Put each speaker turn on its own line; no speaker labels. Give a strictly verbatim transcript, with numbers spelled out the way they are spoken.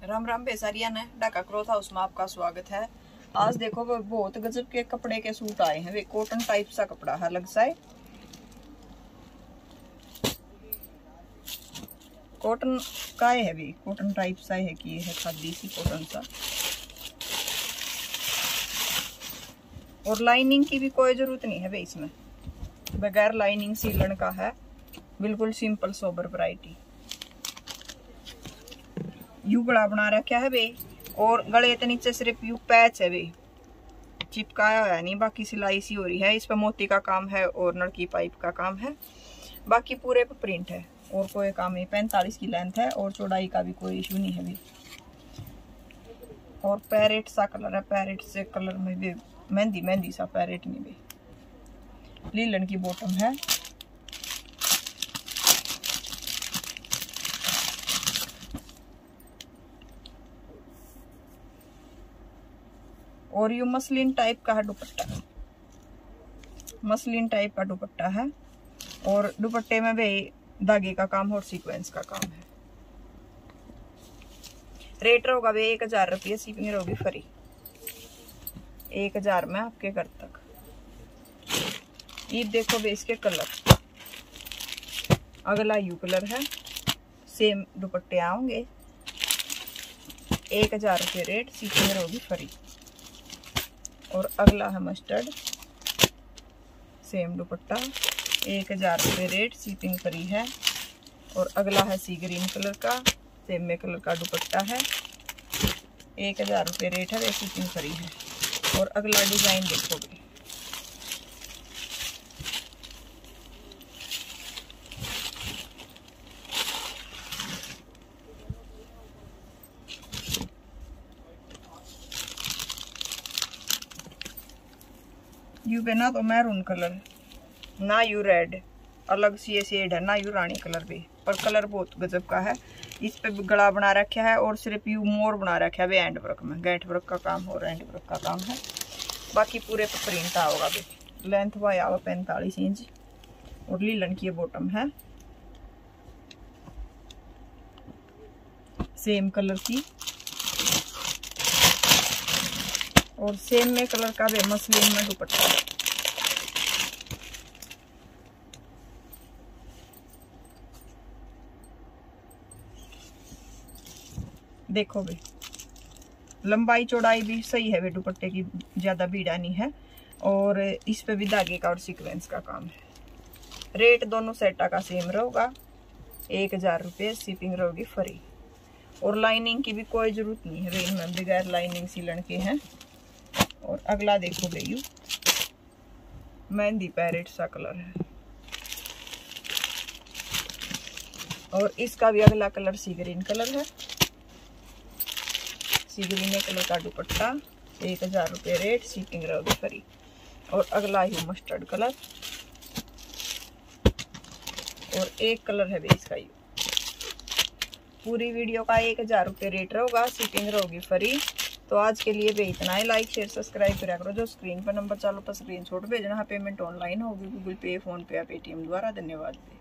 राम राम बेसारिया ने Dhaka cloth house में आपका स्वागत है। आज देखो वो बहुत गजब के कपड़े के सूट आए हैं। वे कॉटन टाइप सा कपड़ा है, अलग सा है, कॉटन का है, भी कॉटन टाइप सा है कि है खादी सी कॉटन सा। और लाइनिंग की भी कोई जरूरत नहीं है भाई, इसमें बगैर लाइनिंग सीलन का है, बिल्कुल सिंपल सोबर वैरायटी। यू गला बना रखा है भाई, और गले के नीचे सिर्फ यू पैच है भाई, चिपकाया है नहीं, बाकी सिलाई सी हो रही है। इस पर मोती का काम है और नलकी पाइप का काम है, बाकी पूरे पे प्रिंट है और कोई काम नहीं। पैंतालीस की लेंथ है और चौड़ाई का भी कोई इशू नहीं है भाई। और पैरेट सा कलर है, पैरेट से कलर में भी मेहंदी मेहंदी सा पैरेट में भी। लीलन की बॉटम है, और यू मसलिन टाइप का है दुपट्टा, मसलिन टाइप का दुपट्टा है। और दुपट्टे में भी धागे का काम और सीक्वेंस का काम है। रेट होगा भाई एक हजार रुपये, शिपिंग होगी फ्री, एक हजार में आपके घर तक। ये देखो भाई इसके कलर, अगला यू कलर है, सेम दुपट्टे आओगे, एक हजार रुपये रेट, शिपिंग होगी फ्री। और अगला है मस्टर्ड, सेम दुपट्टा, एक हजार रुपये रेट, शिपिंग फ्री है। और अगला है सी ग्रीन कलर का, सेम में कलर का दुपट्टा है, एक हजार रुपये रेट है, शिपिंग फ्री है। और अगला डिजाइन देखोगे, यू पे ना तो मैरून कलर, ना यू रेड, अलग सी शेड है, ना यू रानी कलर भी, पर कलर बहुत गजब का है। इस पे गला बना रखा है और सिर्फ यू मोर बना रखा है एंड वर्क में, गेट वर्क का काम और एंड वर्क का काम है। बाकी पूरे पे प्रिंट आओगा भी। लेंथ वाई आवा पैंतालीस इंच। और लीलन की बॉटम है, सेम कलर की, और सेम में कलर का भी मसलिन में दुपट्टा है। देखो भाई लंबाई चौड़ाई भी सही है, वे दुपट्टे की ज्यादा बीड़ा नहीं है। और इस पे भी धागे का और सीक्वेंस का काम है। रेट दोनों सेटा का सेम रहेगा, एक हजार रुपये, शिपिंग रहेगी फ्री। और लाइनिंग की भी कोई जरूरत नहीं है, इनमें बगैर लाइनिंग सिलन के हैं। और अगला देखो भैयू, मेहंदी पैरेट सा कलर है। और इसका भी अगला कलर सी ग्रीन कलर है, सी ग्रीन कलर का दुपट्टा, एक हजार रुपये रेट, शिपिंग रहेगी फ्री। और अगला ही मस्टर्ड कलर, और एक कलर है इसका यू। पूरी वीडियो का एक हजार रुपये रेट रहेगा, शिपिंग रहेगी फ्री। तो आज के लिए भी इतना ही। लाइक शेयर सब्सक्राइब करा करो। जो स्क्रीन पर नंबर चालू पर स्क्रीन शॉट भेजना है, पेमेंट ऑनलाइन होगी, गूगल पे, फोन पे या पेटीएम द्वारा। धन्यवाद।